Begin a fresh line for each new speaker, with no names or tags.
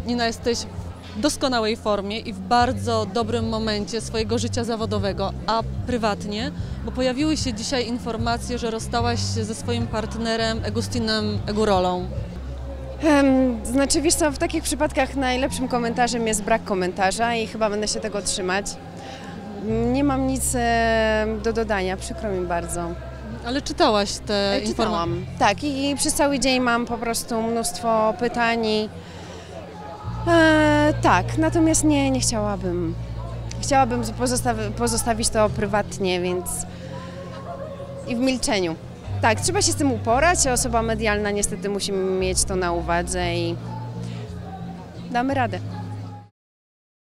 Nina, jesteś w doskonałej formie i w bardzo dobrym momencie swojego życia zawodowego, a prywatnie, bo pojawiły się dzisiaj informacje, że rozstałaś się ze swoim partnerem Egustinem Egurolą.
Znaczy, wiesz co, w takich przypadkach najlepszym komentarzem jest brak komentarza i chyba będę się tego trzymać. Nie mam nic do dodania, przykro mi bardzo.
Ale czytałaś te informacje?
Czytałam, tak, i przez cały dzień mam po prostu mnóstwo pytań. Tak, natomiast nie chciałabym. Chciałabym pozostawić to prywatnie, więc i w milczeniu. Tak, trzeba się z tym uporać, osoba medialna niestety musi mieć to na uwadze i damy radę.